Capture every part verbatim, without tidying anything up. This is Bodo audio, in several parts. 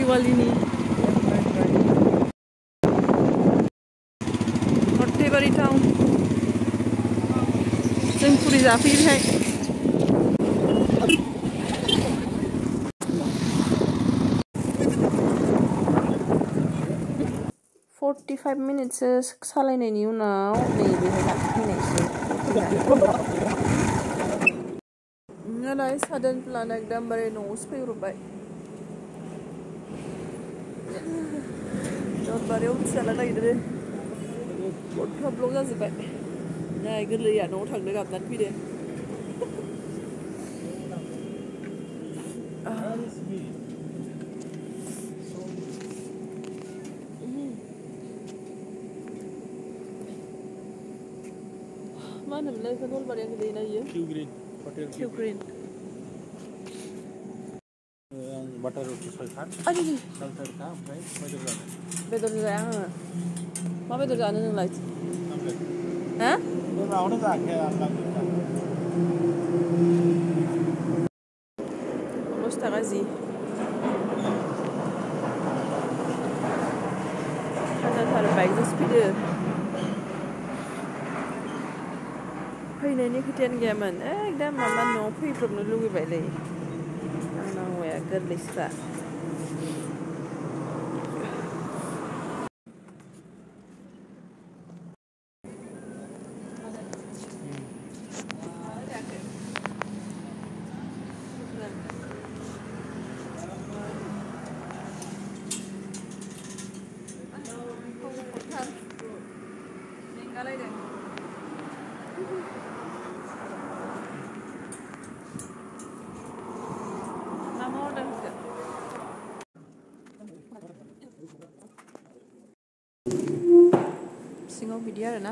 दिवालीनि Sarthebari टाउन जों फुरि जाफैबाय forty-five मिनिटसो सालायनायनि उनाव नैबेहाय फैनायसै नालाय साडन प्लान एकदमबारे न'आवसो फैब्रबबाय दरबारियाव फिसाला नागिरदों गथ'आ ब्लक जाजोब्बाय नाय गोरलैया न'आव थांनो गाबनानै फैदो मा होनोमोनलाय बेखौ नलबारियाव गोलैयोना इयो किउग्रिन हटेल किउग्रिन आं बाटार रुटि सयखान सालथारखा ओमफ्राय बेदर जानो बेदर जाया आङो मा बेदर जानो नोंलाय हा बे माबाखौनो जायाखै आं दस थाखा जि थाजाथार बाइकजोंसो फैदो फैनायनि खोथायानो गैयामोन एकदम माबा न'आव फैब्रबनो लुगैबायलै आंना हौवाया गोरलैसोखा सिङाव बिदि आरोना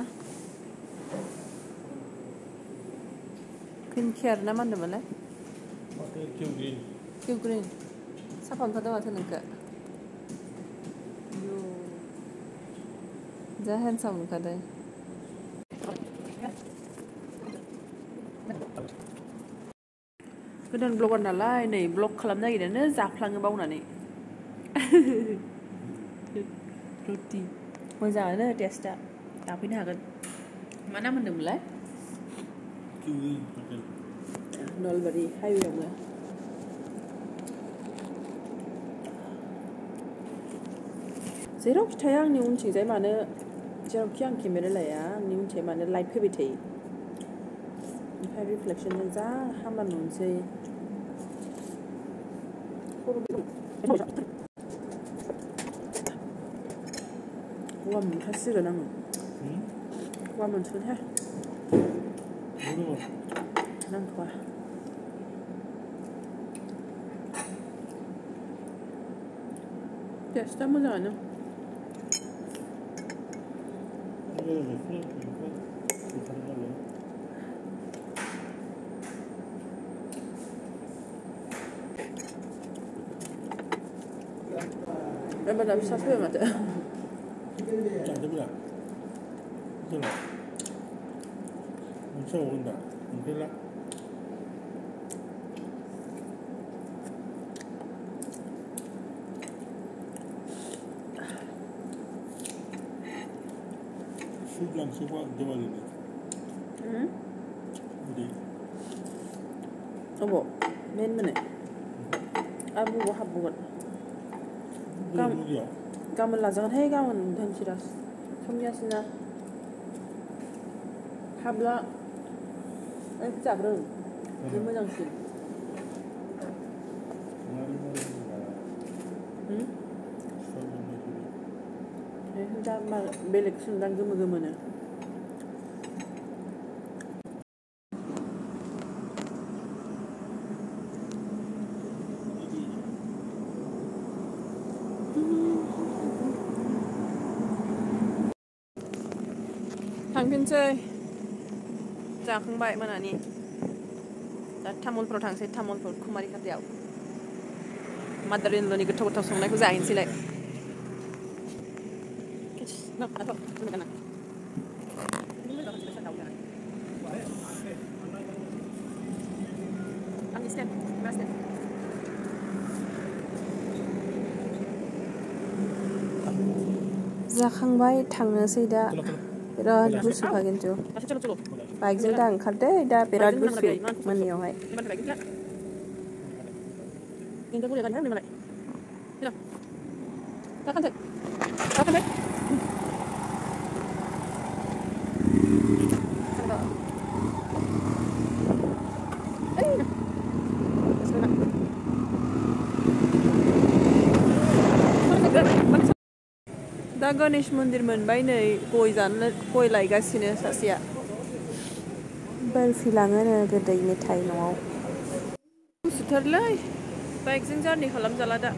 किउकेयार ना मा होनदोंमोनलाय किउग्रिन किउग्रिन साफा मोनथारदों माथो नोंखो जा हेन्डसाम मोनखादों गोदान ब्लगार नालाय नै ब्लग खालामनो नागिरनानै जाफ्लाङो बावनानै रुटि मोजाङानो टेस्टआ जाफैनो हागोन मा नाम होनदोंमोनलाय नलबारि हाइवेआवनो जेरावखि थाया आंनि उनथिंजाय मानो जेरावखि आं केमेरा लाया आंनि उनथिंजाय मानो लाइट फैबाय थायो ओमफ्राय रिफ्लेक्सनजों जा हामा नुनोसै गगा मोनखासिगोन आङो गगा मोनसिगोनहाय नांथ'वा टेस्टआ मोजाङानो एबार फिसा फैबाय माथो जादोब्रा जोंना मोनसे हगोन दा ओंख्रिला सुप लांसोबा दिवालीनि बिदि अबाव मेन मोनो आरो बबाव हाबबावगोन गाबोन लाजागोनहाय गाबोन धनसिरास समनियासिना हाब्ला जाग्रों बे मोजांसिन दा बेलेग सोंदां गोमो गोमोनो थांफिनसै जाखांबाय मोनानि दा तामुलपुराव थांसै तामुलपुर कुमारिकाटायाव मादार इन ल'नि गोथाव गोथाव संनायखौ जाहैनोसैलाय आंनि स्टेन्ड मा स्टेन्ड जाखांबाय थांनोसै दा बिराद गुसुखा खिन्थु बाइकजों दा ओंखारदो दा बिराद गुसु मोनायावहाय दा गणेश मन्दिर मोनबाय नै गय जानो गय लायगासिनो सासेया बरफि लाङोनो गोदै मेथाइ न'आव गुसुथारलै बाइकजों जारनि खालामजाला दा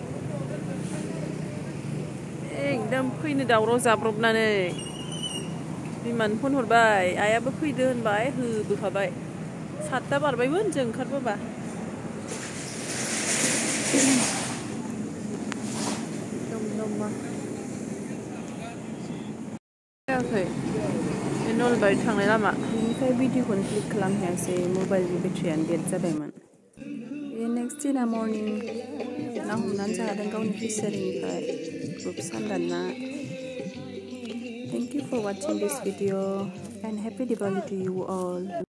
एकदम फैनो दावराव जाब्रबनानै बिमानो फन हरबाय आइयाबो फैदो होनबाय होबोखाबाय सातथा बारबायमोन जों ओंखारबोबा जायाखै बे नलबारि थांनाय लामा बेनिफ्राय भिडिअखौनो क्लिक खालामहायासै मबाइलनि बेटारियानो डेड जाबायमोन बे नेक्स्ट दिना मर्निं ना हमनानै जादों गावनि फिसारिनिफ्राय ग्रुप सान्दान ना Thank you for watching this video and happy Diwali to you all.